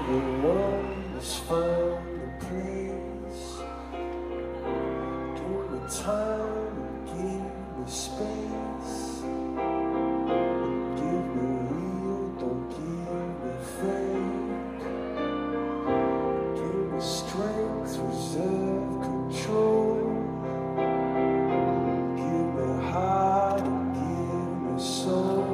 Everyone has found a place. Give me time and give me space. Give me real, don't give me fake. Give me strength, reserve, control. Give me heart and give me soul.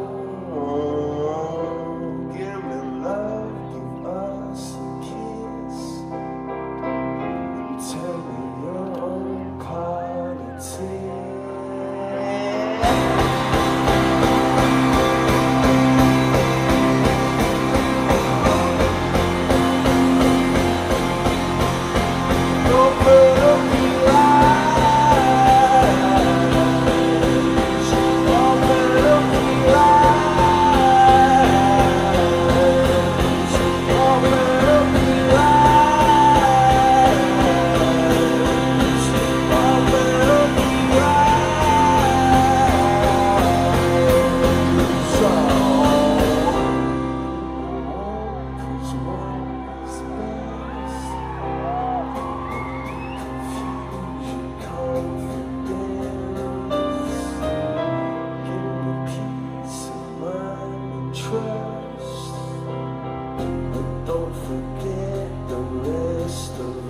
Don't forget the rest of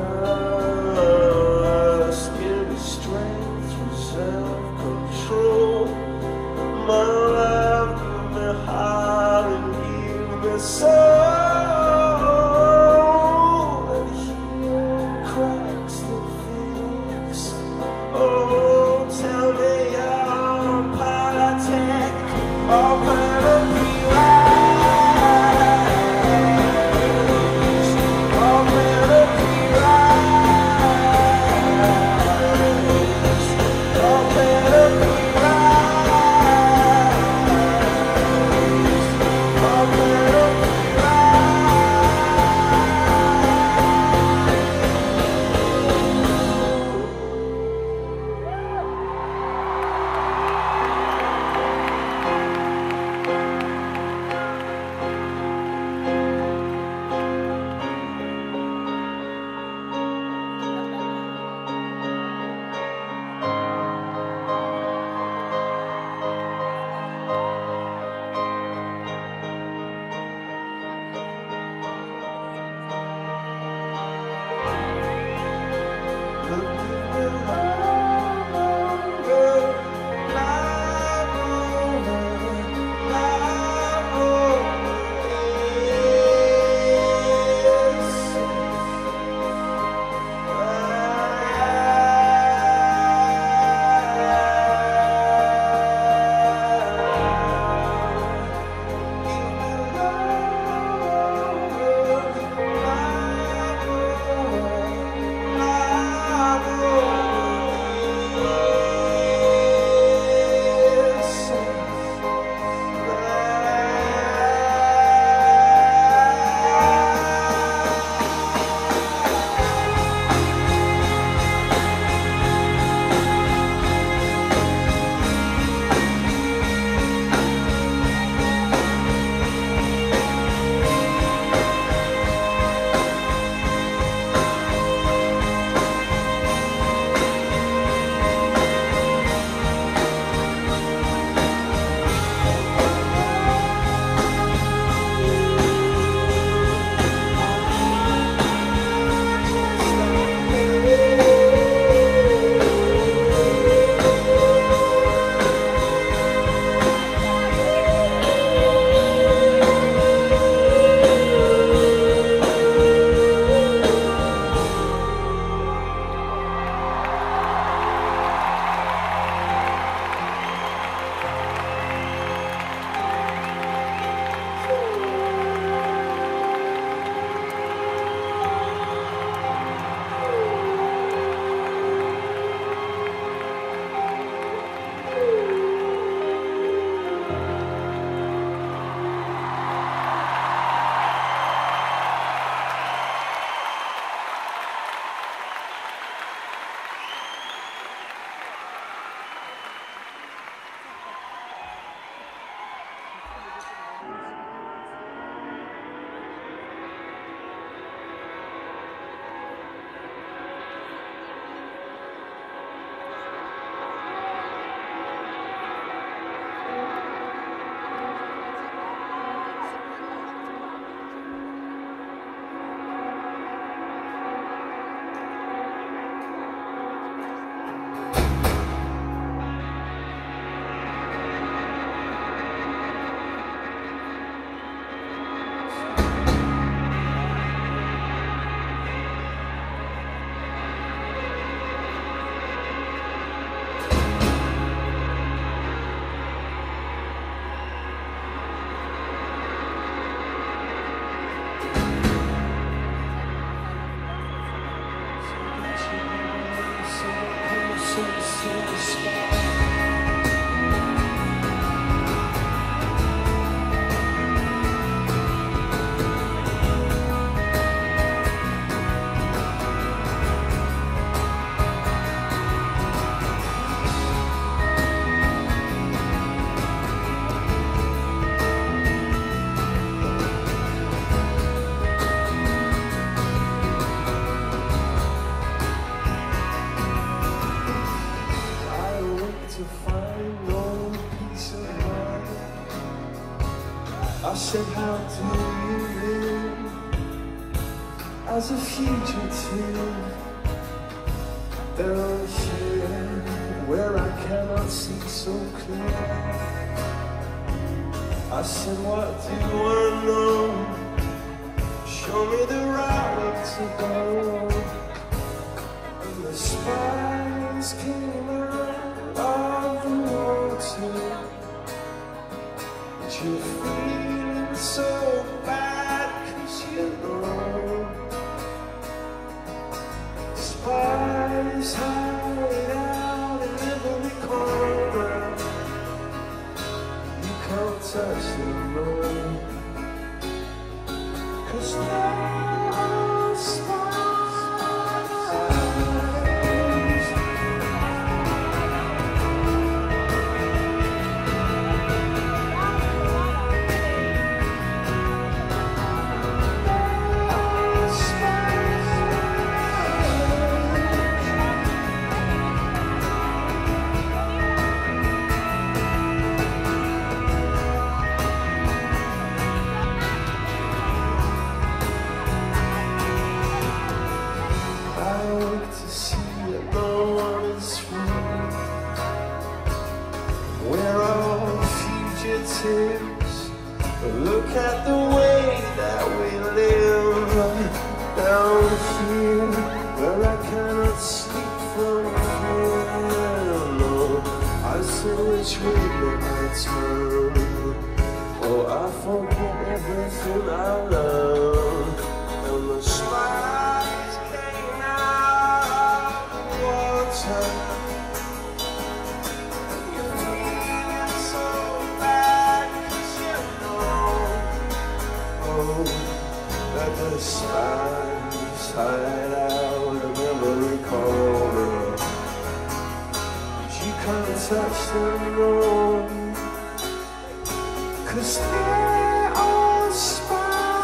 us. Give me strength, reserve, control. My life, give me heart and give me soul. And heal cracks that fix. Oh, tell me your politic or do you live as a fugitive down here where I cannot see so clear? I said, what do I know? Show me the right way to go. And the spies came out of the water. But you're feeling so bad, 'cause you know spies hide out in every corner. You can't touch them, no, 'cause they are spies. We're all fugitives. Look at the way that we live down here, where I cannot sleep from here. No, I say which way did I turn? Oh, I forget everything I love. And the spies came out of the water. That the spies hide out in every corner. But you can't touch them, no, 'cause they are spies.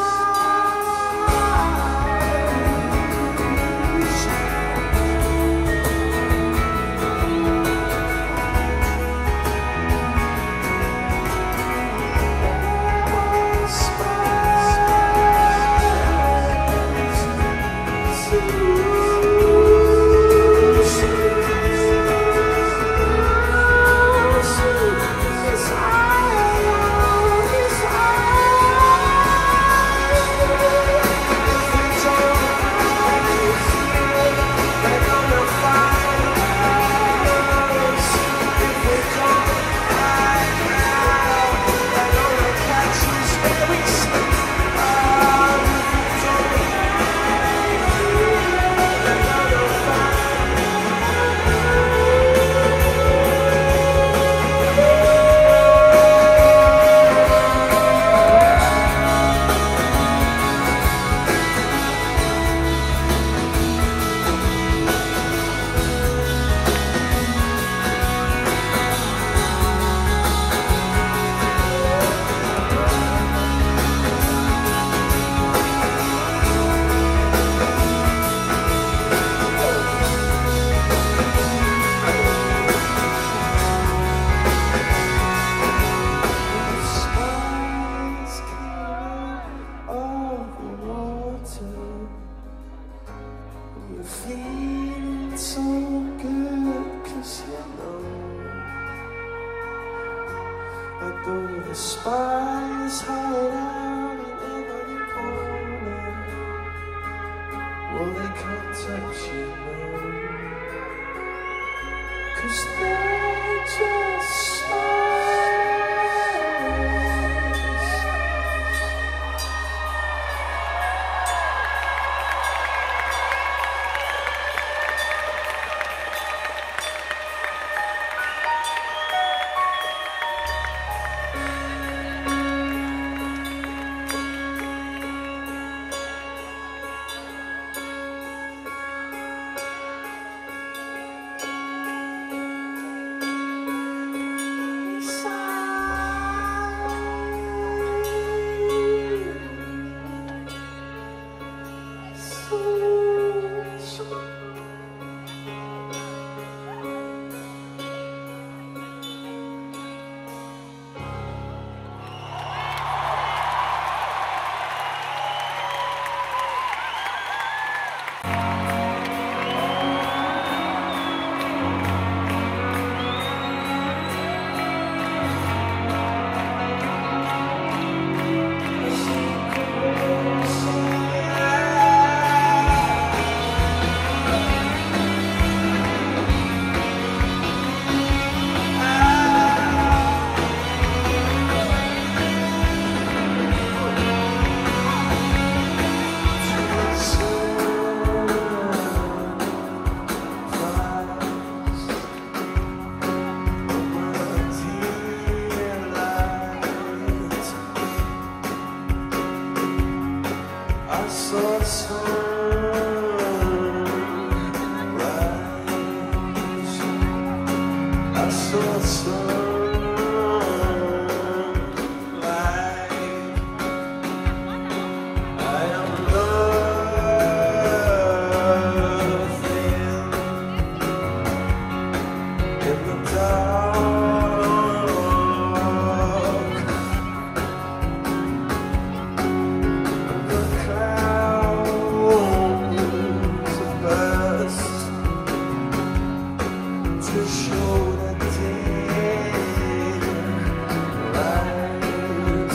You're feeling so good, 'cause you know that though the spies hide out in every corner, well, they can't touch you, no, 'cause they're just spies. I saw the sunrise. I saw the sunlight. I am nothing in the dark. The clouds are burst to show that daylight.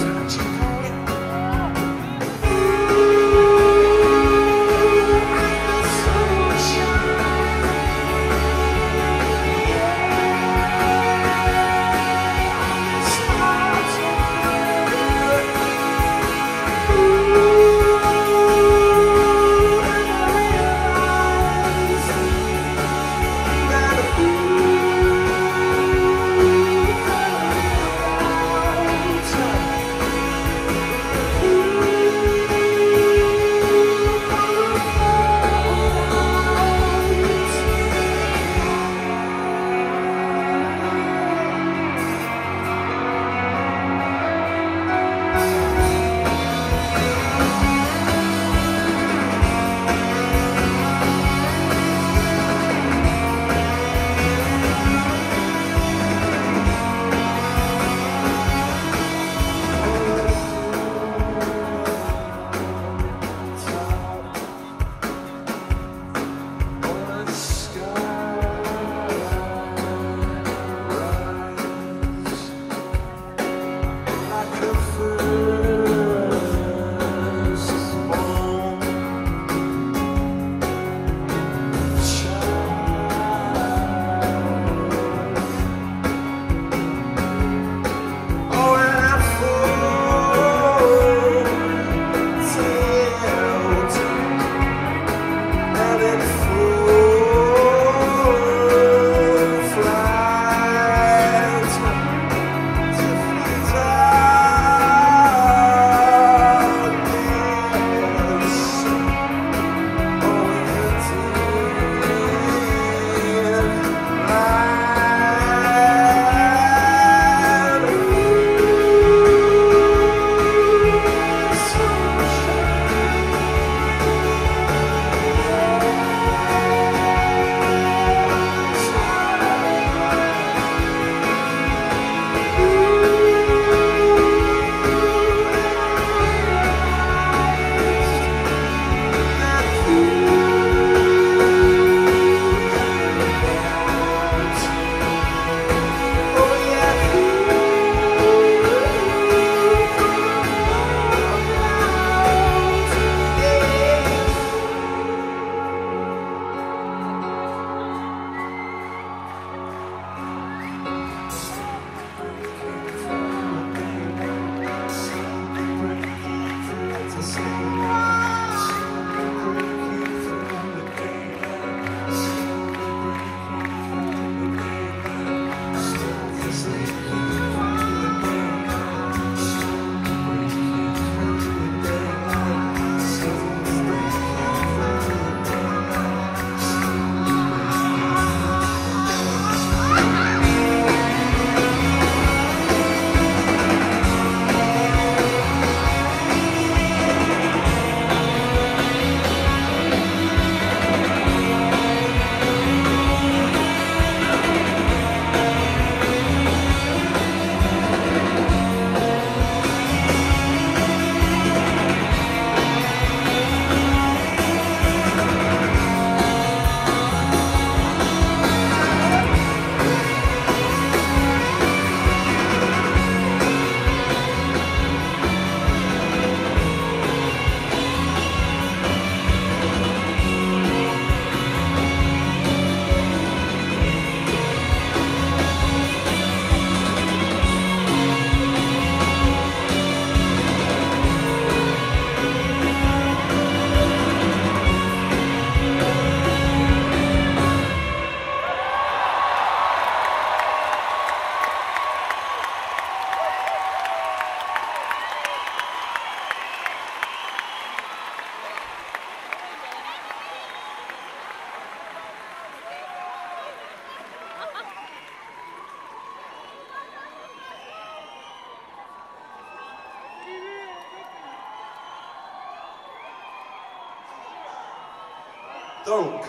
Donc,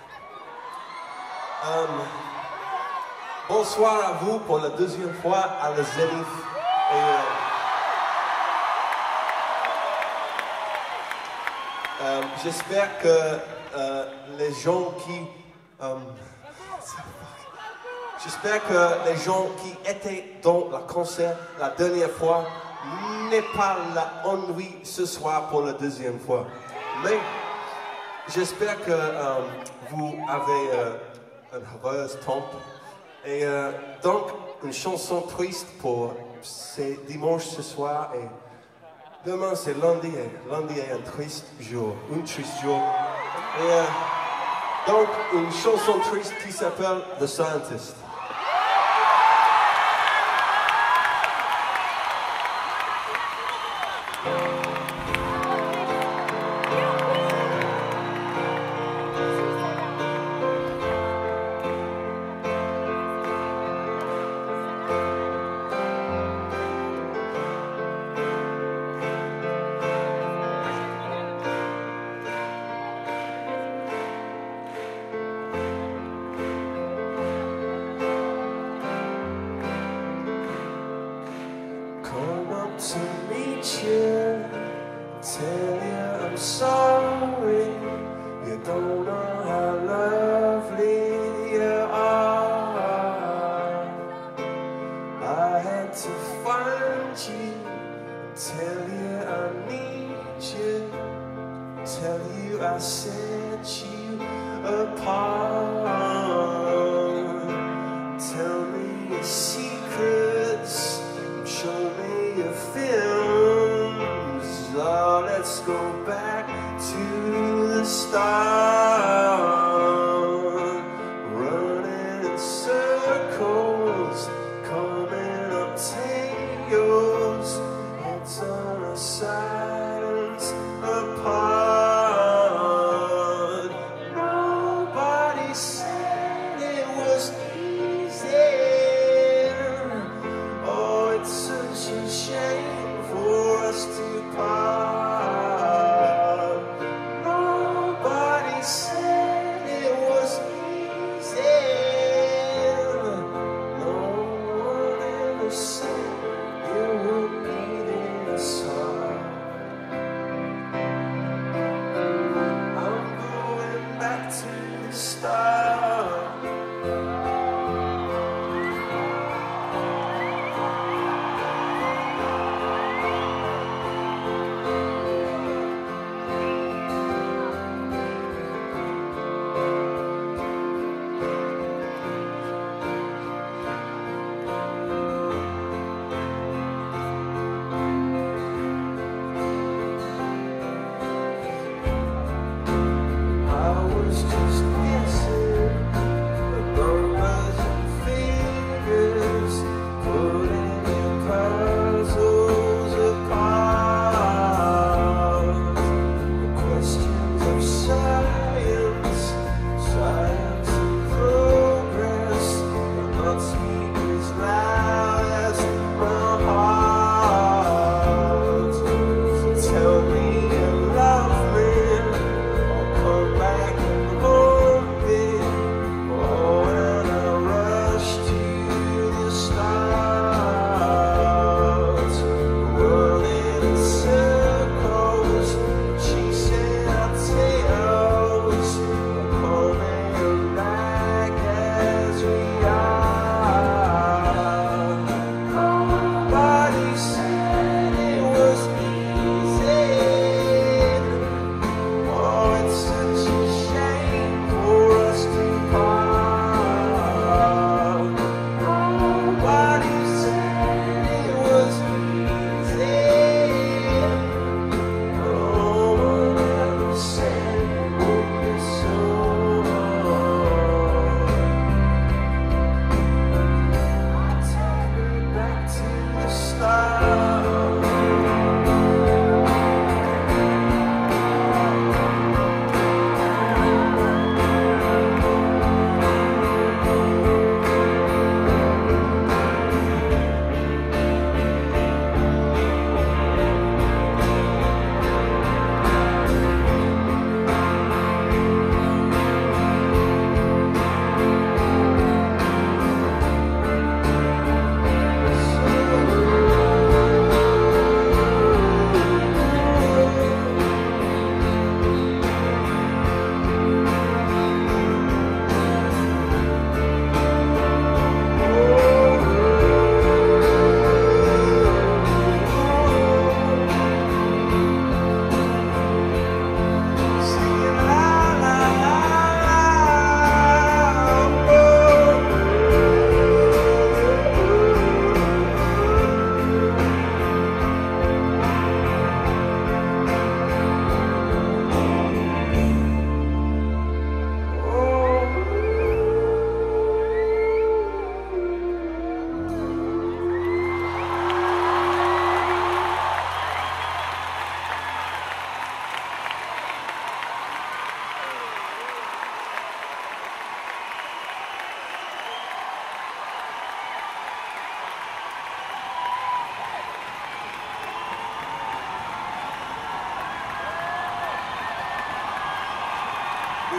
bonsoir à vous pour la deuxième fois à la Zénith. J'espère que les gens qui... J'espère que les gens qui étaient dans le concert la dernière fois n'aient pas l'ennui ce soir pour la deuxième fois. Mais j'espère que vous avez une heureuse temps. Et donc, une chanson triste pour c'est dimanche ce soir et demain c'est lundi. Et lundi est un triste jour, Et donc, une chanson triste qui s'appelle The Scientist. To meet you, tell you I'm sorry. You don't know how lovely you are. I had to find you, tell you I need you, tell you I set you apart. Tell me your secrets, show me your films. Oh, let's go back to the start. Running in circles, coming up tails, heads on our sides apart. Nobody said it was easy. Oh, it's such a shame for us to part. Nobody said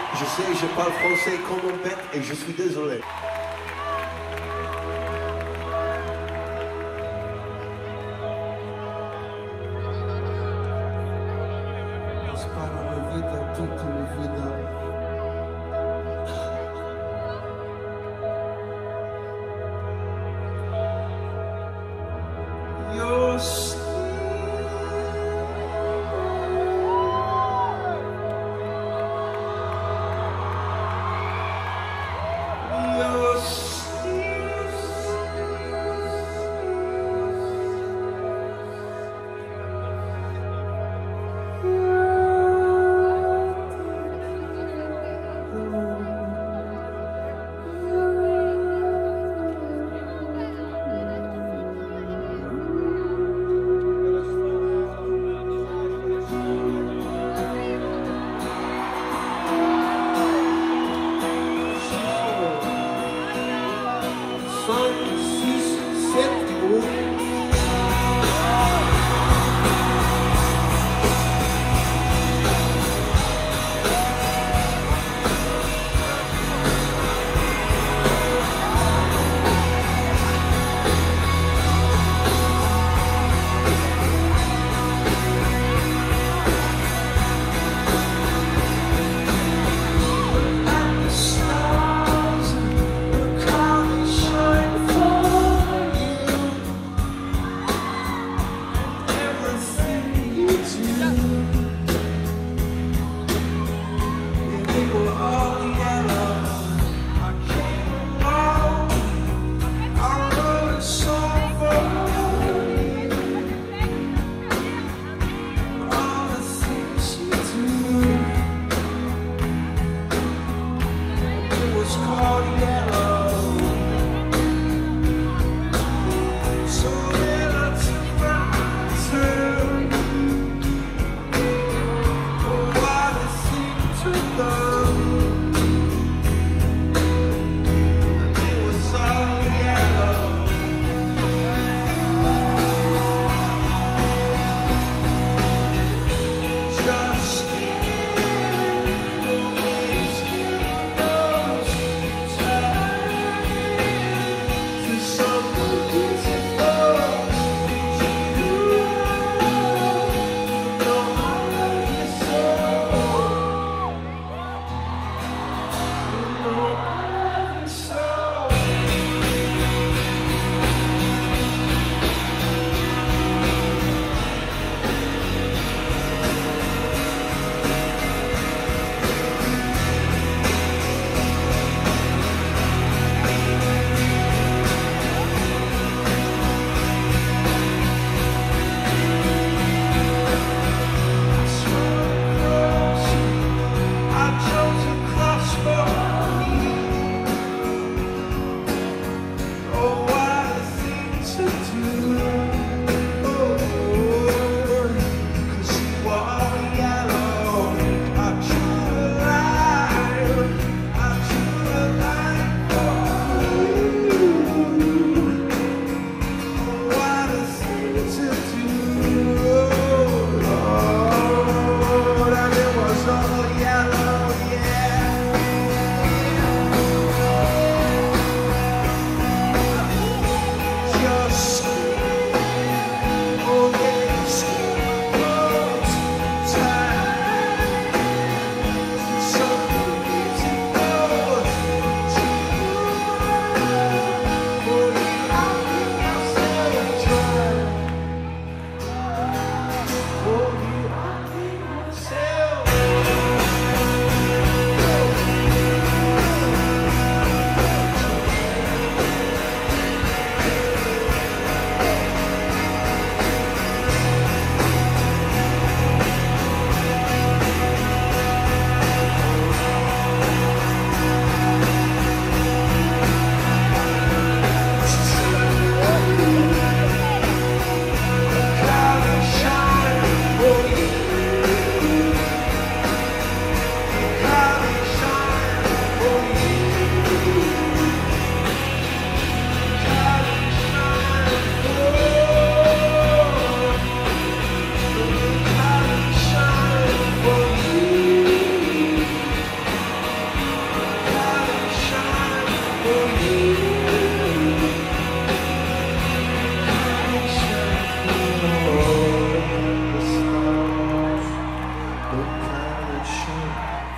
Je sais, je parle français comme un bête et je suis désolé. Spara minha vida, tudo minha vida. Your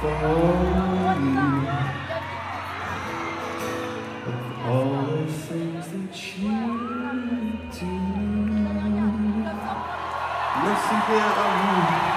for you. Of all the things that you do. Merci bien à vous.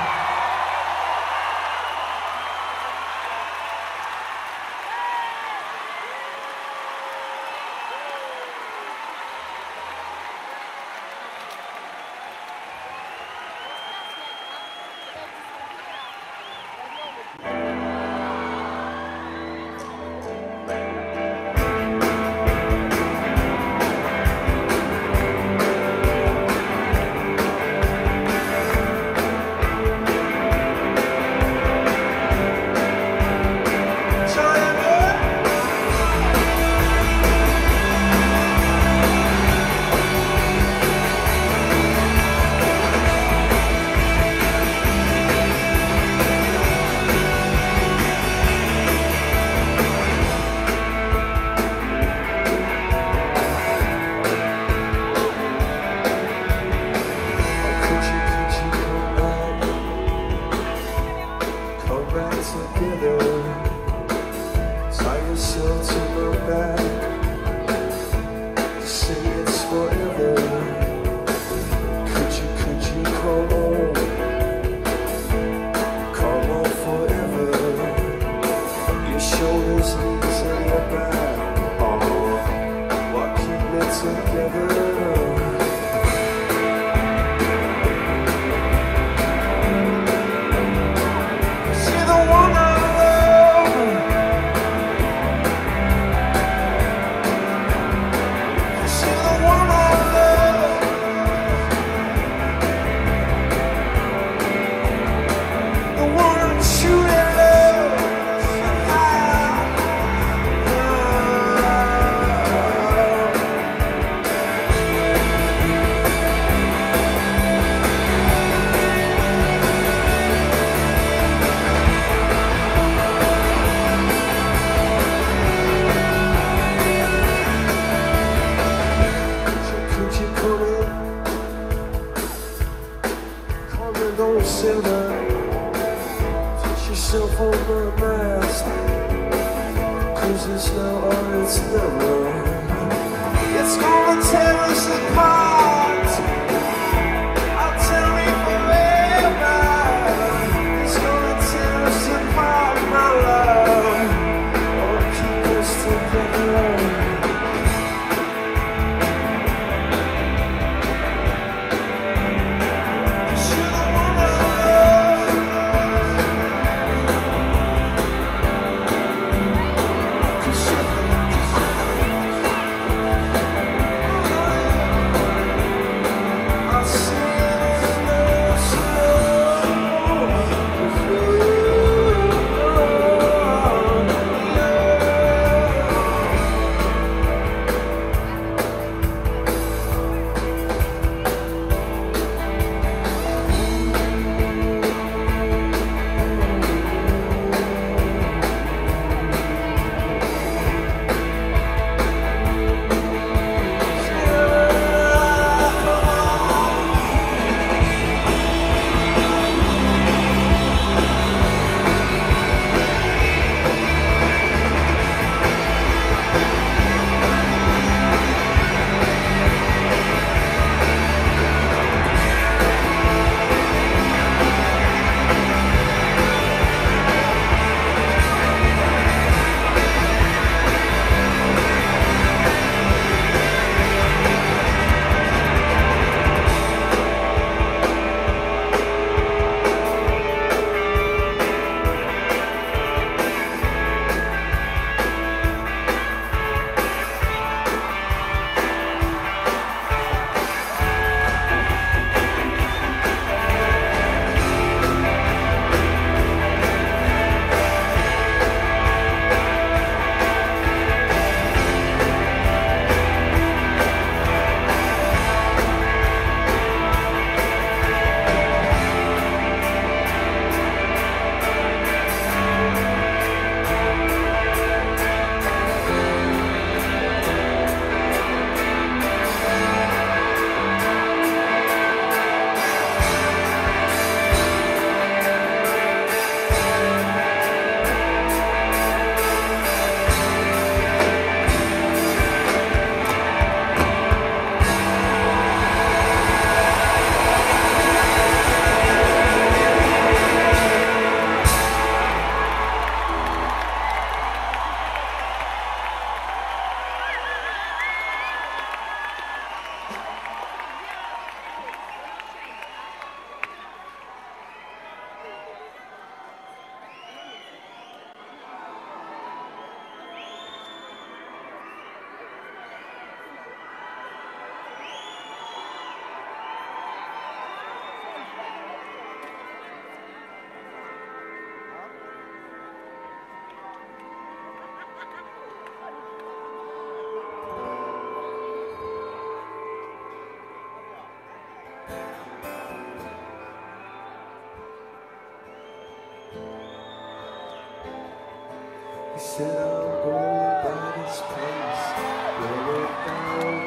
He said, I'm going by this place, roll it down.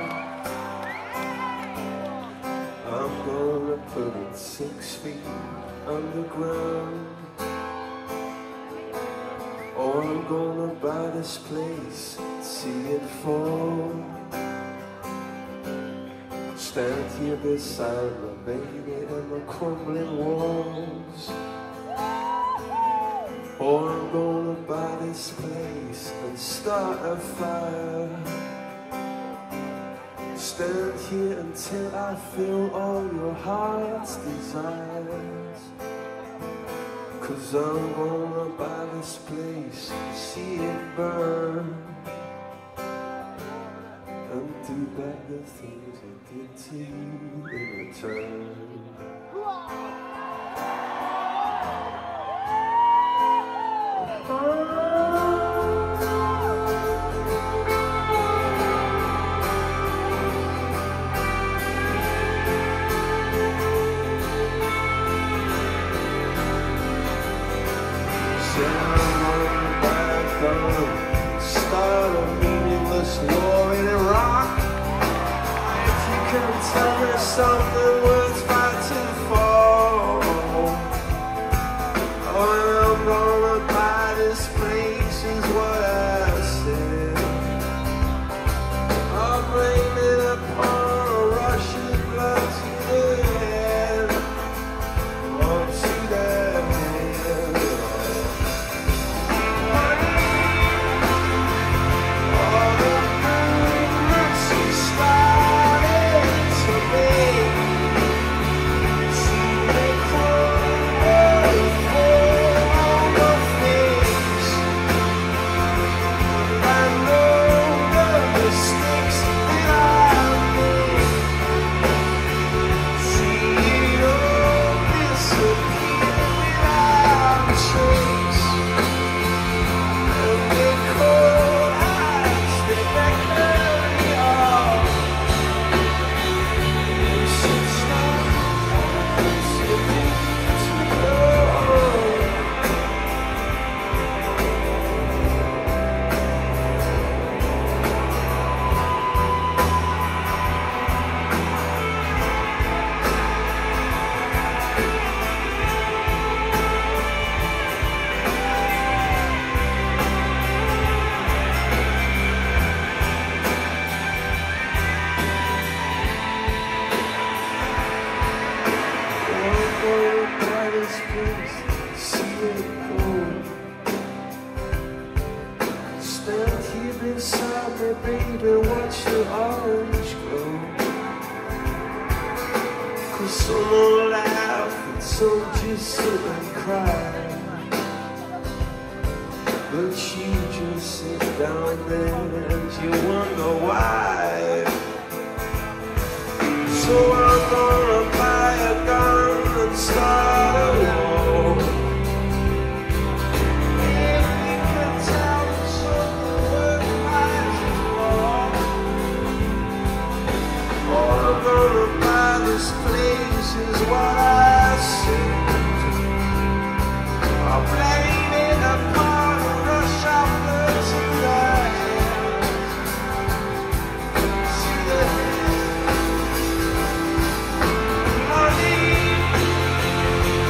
I'm gonna put it 6 feet underground. Or I'm gonna buy this place, see it fall. Stand here beside my baby and the crumbling walls. Or I'm gonna buy this place and start a fire. Stand here until I feel all your heart's desires. 'Cause I'm gonna buy this place, see it burn, and do back the things I did to you in return. Start a meaningless war in Iraq. If you can tell me something worth fighting for, oh, I'm gonna buy this place is what I said. I'll blame it upon Russian blood to the head. Oh, to the head. Stand here beside me, baby, watch your orange grow. 'Cause some will laugh and some just sit and cry, but you just sit down there and you wonder why. So I'm gonna buy a gun and start a war. I'm gonna buy this place is what I said. I'll blame it upon a rush of blood to the head. See the money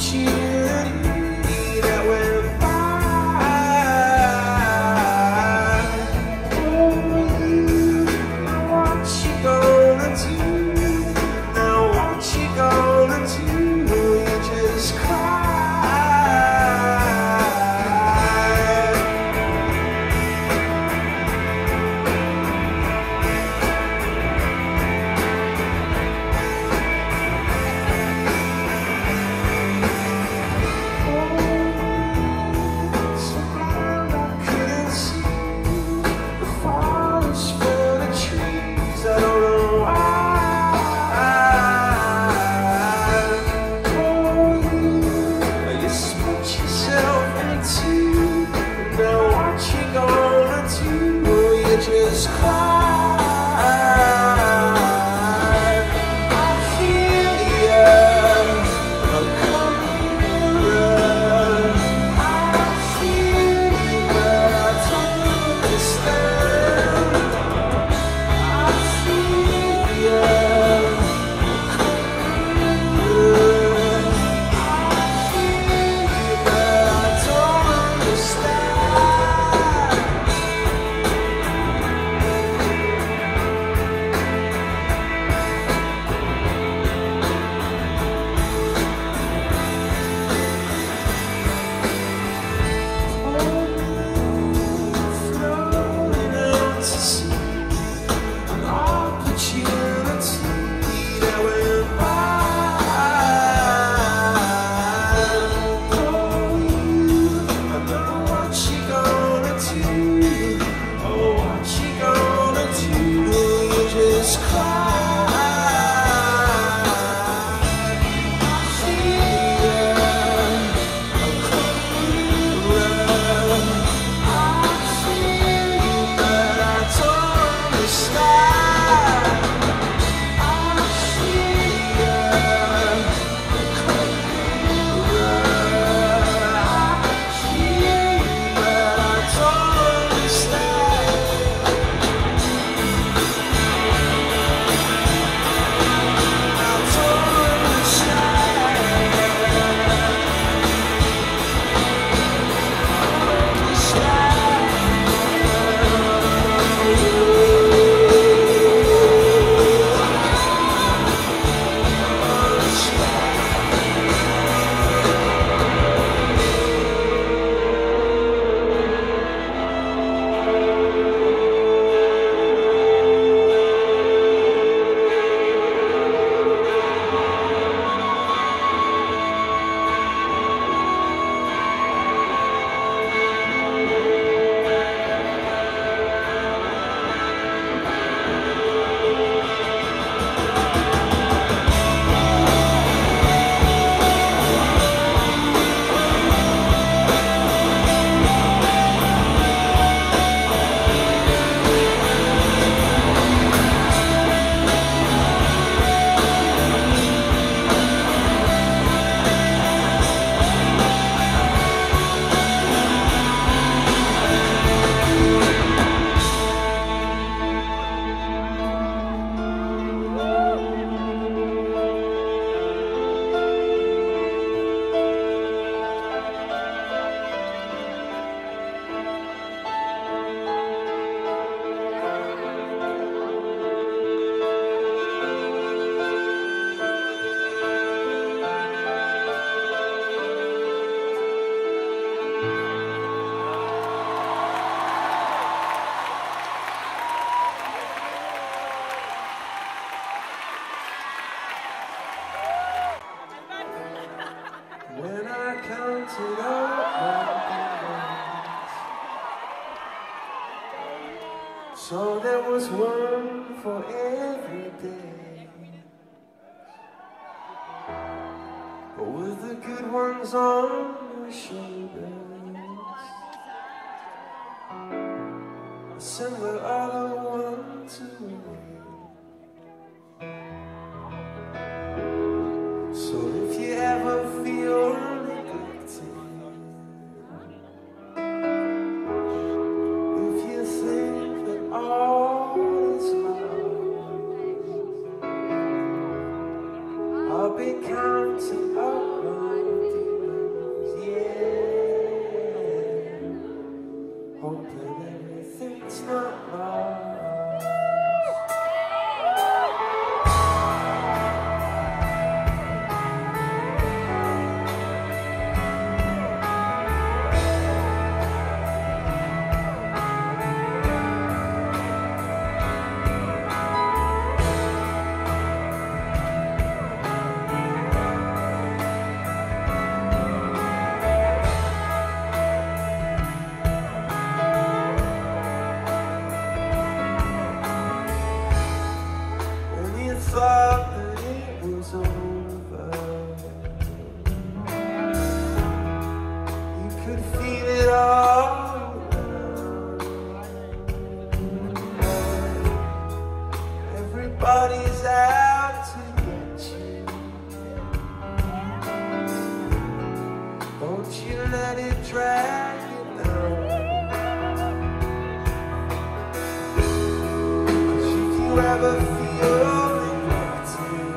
opportunity that went by. What you gonna do? Now what you gonna do? You just cry. Just cry. I feel you. I'm coming around. I feel you, but I don't understand. I feel you. I'm coming around. I feel you, but I don't understand. When I counted up my days, so there was one for every day. But with the good ones on your shoulders, I send the other ones away. So if you ever feel neglected, if you think that all is lost, I'll be counting up my days. don't you let it drag you down. 'Cause if you ever feel neglected,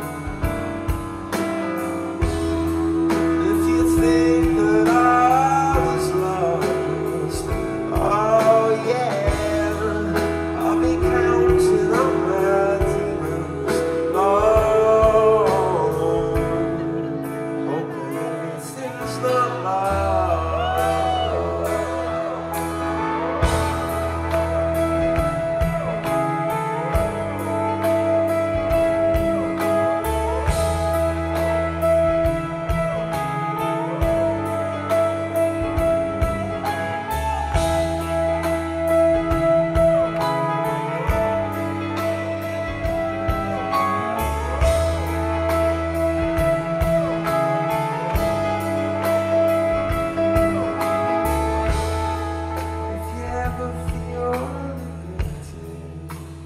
if you think that I was lost, oh yeah, I'll be counting on my demons, Lord, hoping everything's not lost. If you ever feel neglected,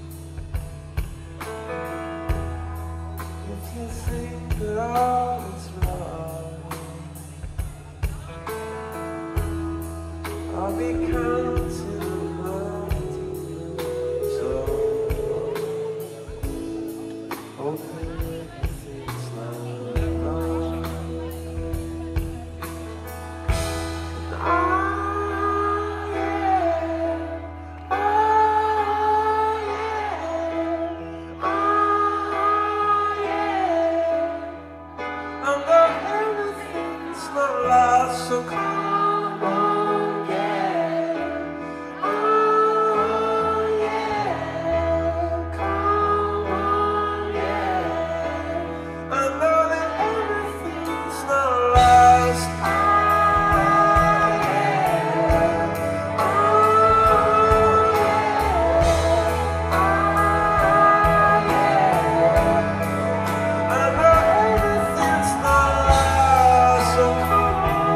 if you think that all is lost, I'll be counting on my demons, Lord, hoping everything's not lost. So come on, yeah. Oh, yeah. Come on, yeah. I know that everything's not lost. Oh, yeah. Oh, yeah. Oh, yeah. I know everything's not lost. So come on.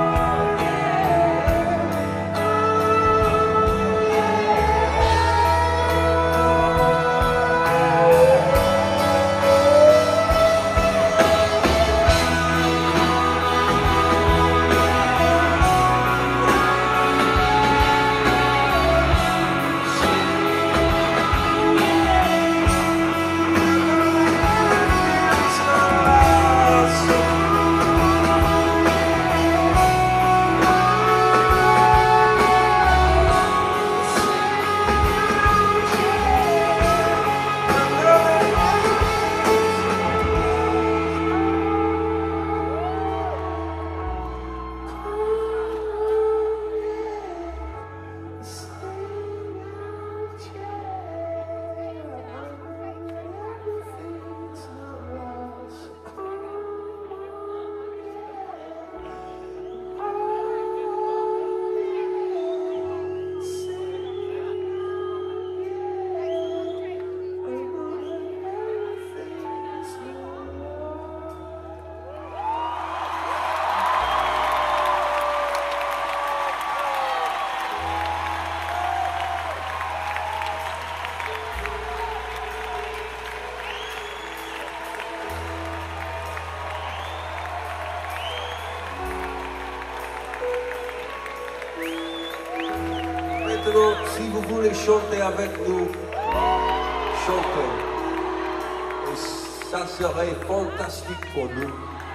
Maintenant, si vous voulez chanter avec nous, chantez. Et ça serait fantastique pour nous.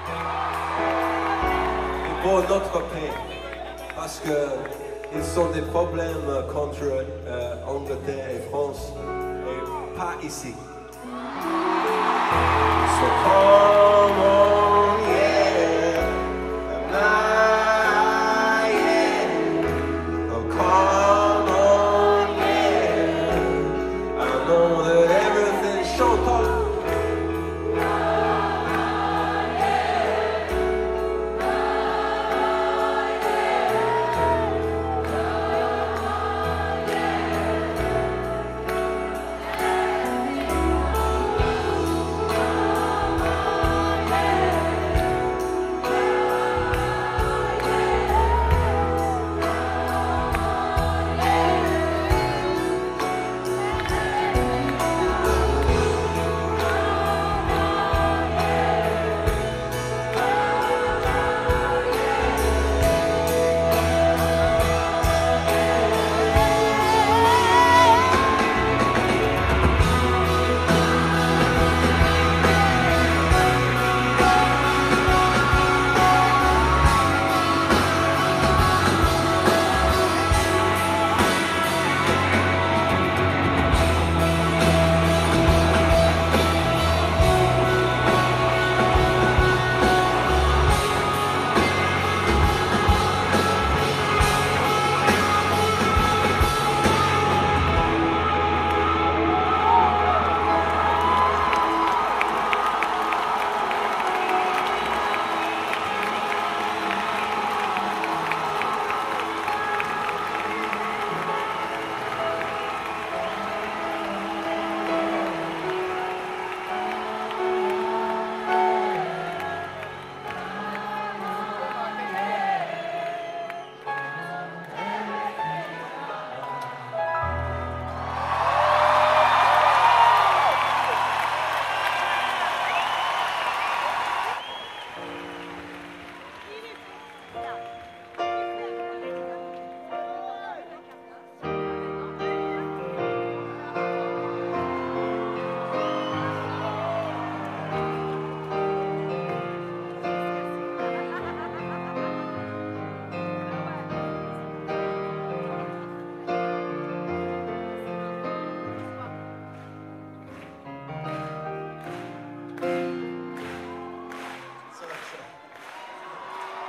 Et pour notre paix. Parce que ils ont des problèmes contre Angleterre et France. Et pas ici. So come on, yeah.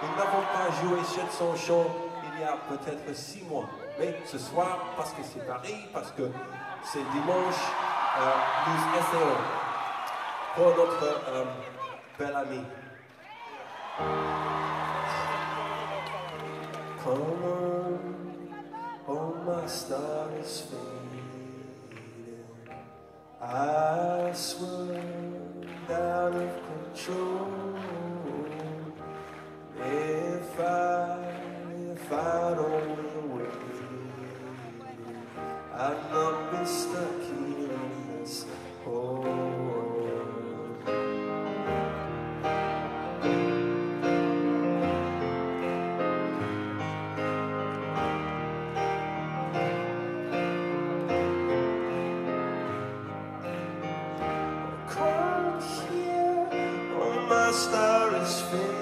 Nous n'avons pas joué cette chanson il y a peut-être 6 mois. Mais ce soir, parce que c'est Paris, parce que c'est dimanche, nous essayons pour notre bel ami. Come on, oh my star is fading. I swear out of control. If I don't wait, I'd not be stuck here in this hole. Come here, oh my star is fading.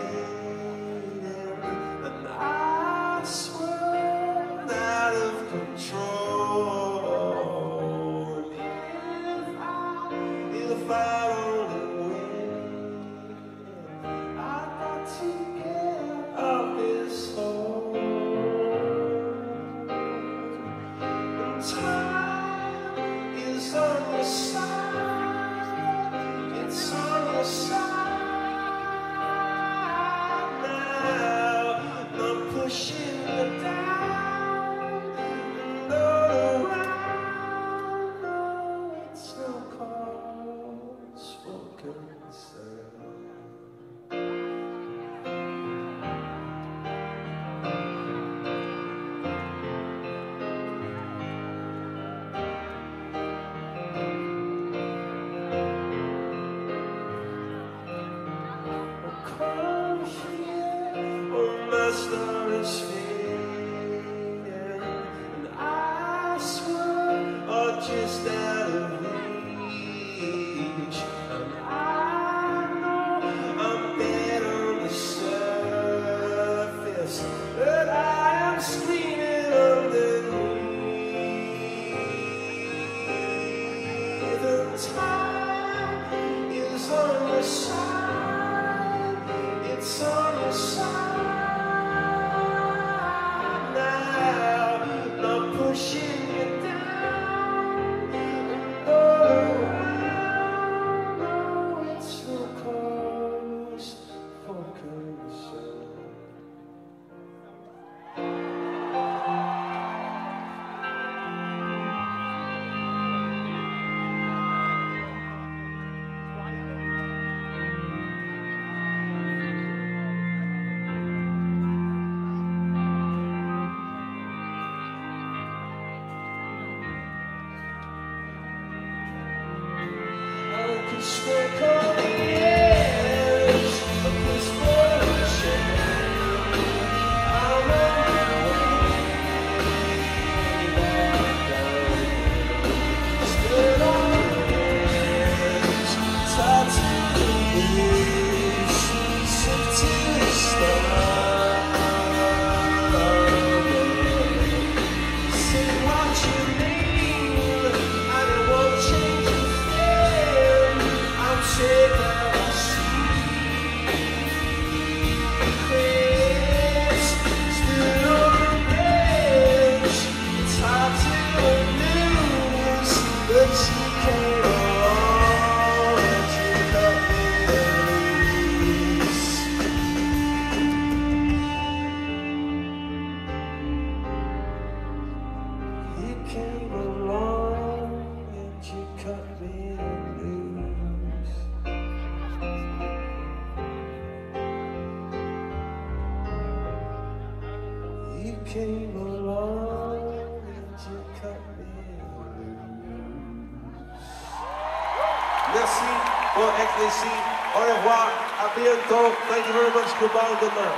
Merci pour être ici. Au revoir. À bientôt. Thank you very much. Goodbye. Good night.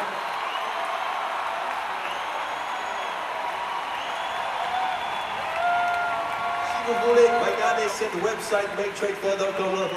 Si vous voulez regarder cette website maketradefair.com.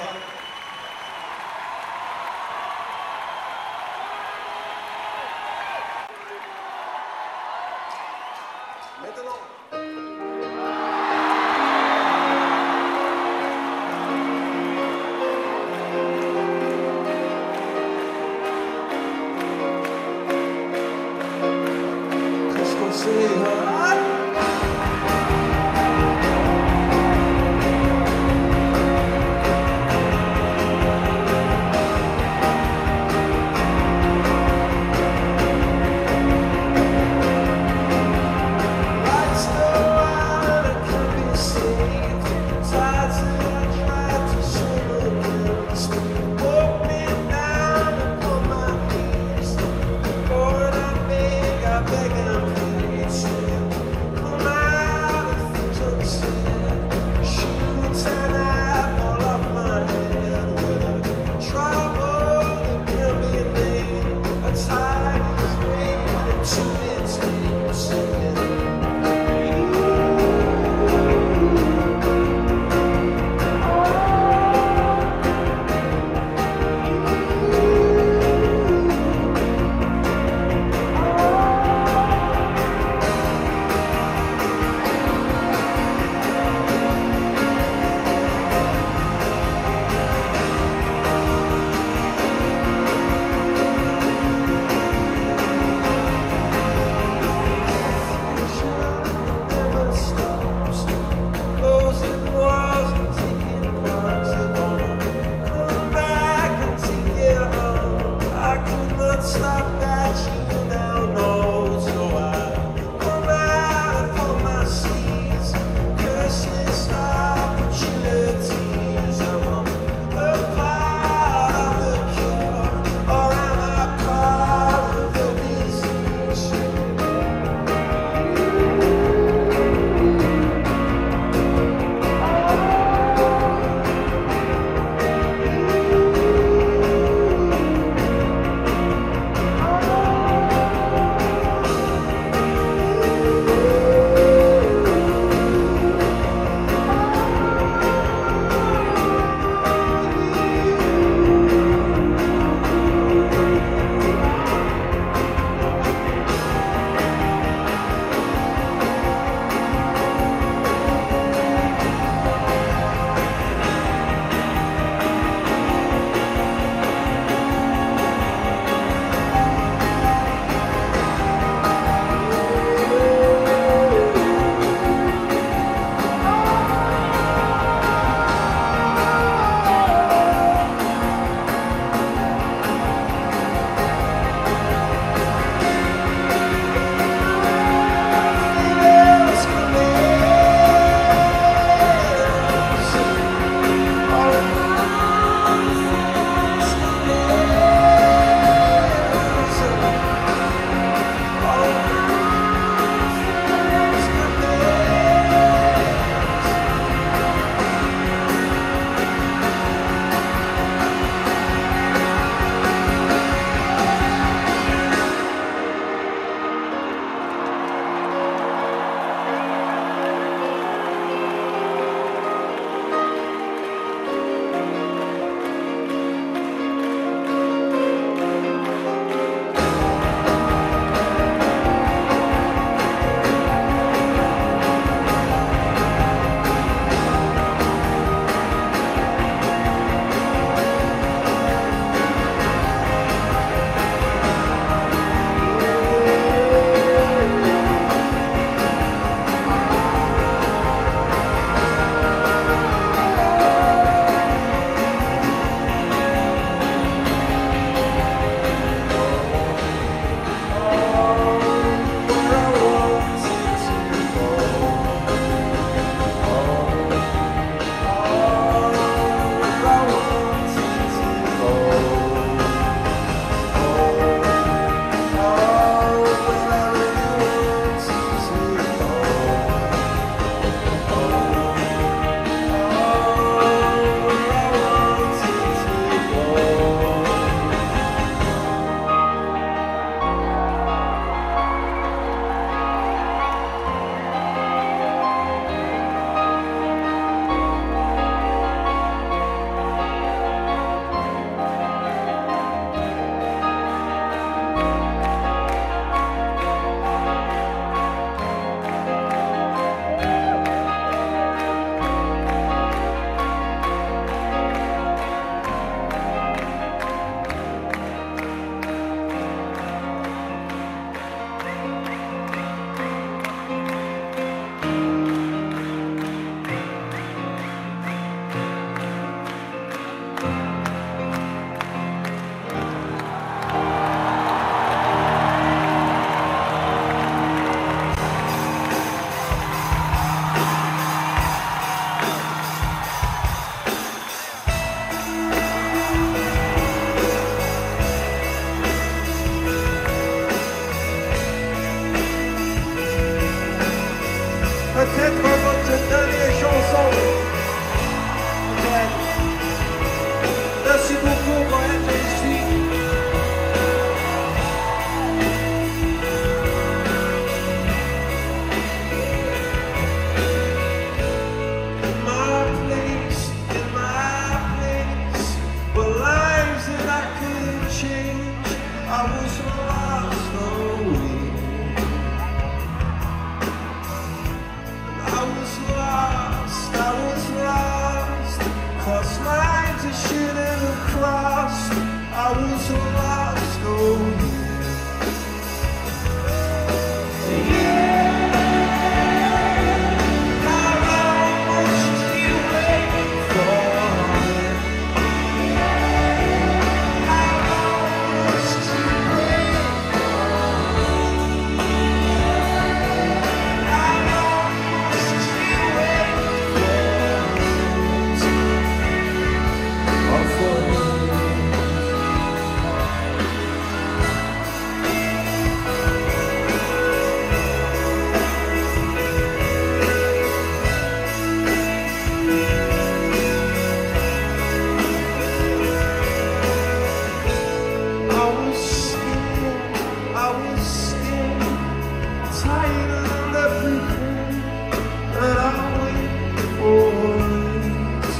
was scared, tired of everything, and I wait for it.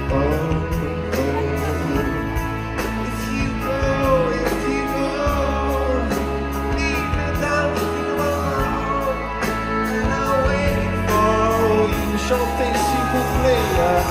If you go, leave me down the road, and I wait for you. Chantez s'il vous plaît.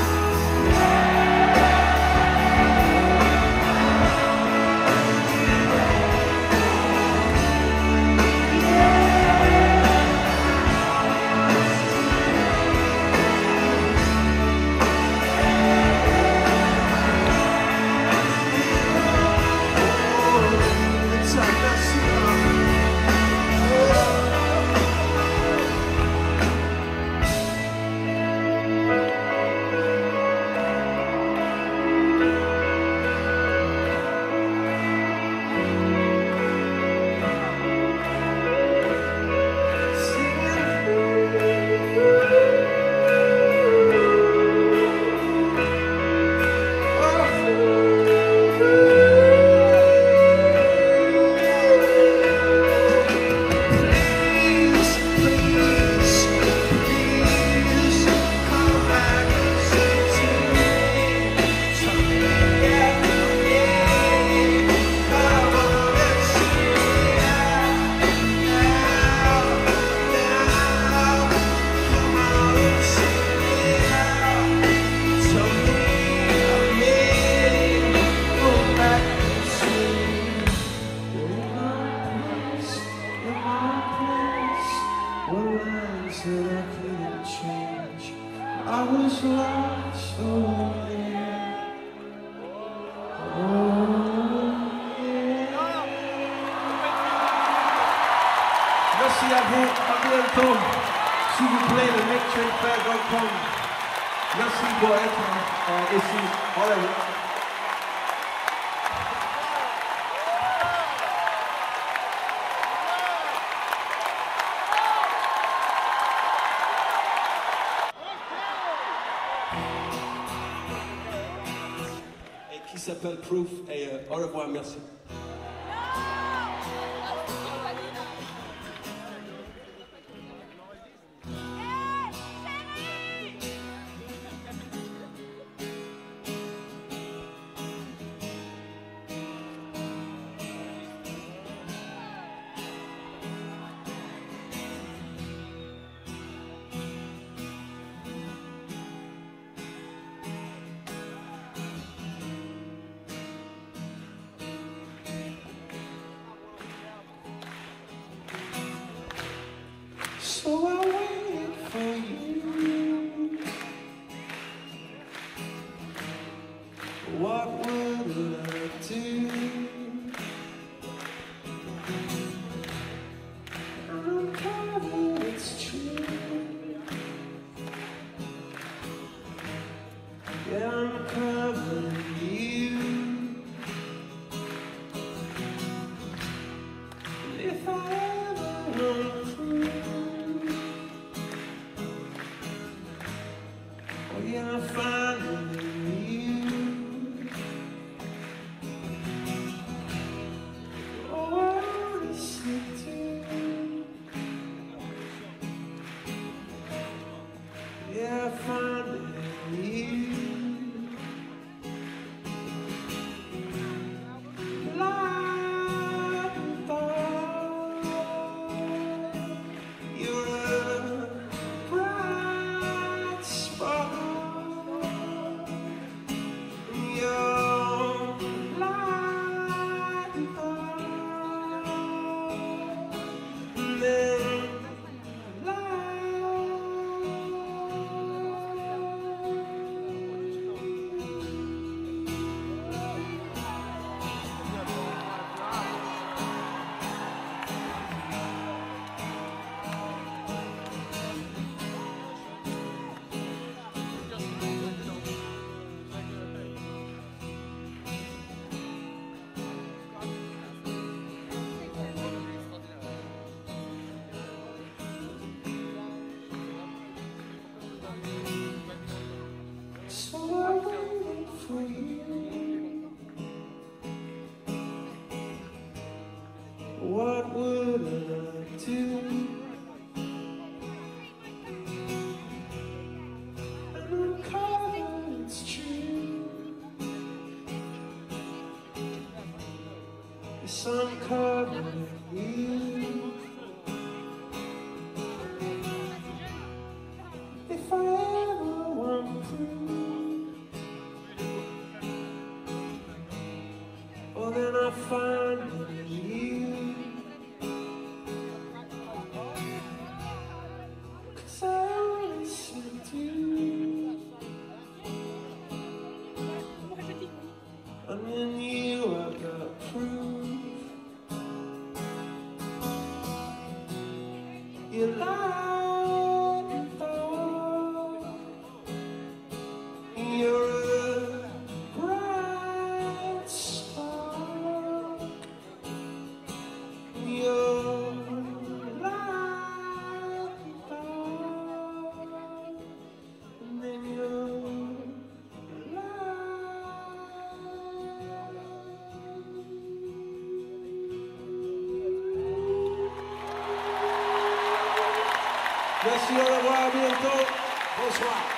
I was lost over there. Merci à vous, à bientôt. S'il vous plaît, le MakeTrainFair.com. Merci pour être ici. Voilà. Qui s'appelle Proof et au revoir, merci. So I waited for you. What would I do? I'm covered, it's true. Yeah, I'm covering you. And if I ever run through, yeah, I find it in you. Oh, I honestly do. Yeah, I find it in you. Like a thought. what would I do? And uncover, it's true. It's uncovering you. If I ever want proof, well then I find it in you. 'Cause I always do. And in you I've got proof. You lied and thought you're a bright spark. You're light and thought, and then you're Merci, au revoir, à bientôt. Bonsoir.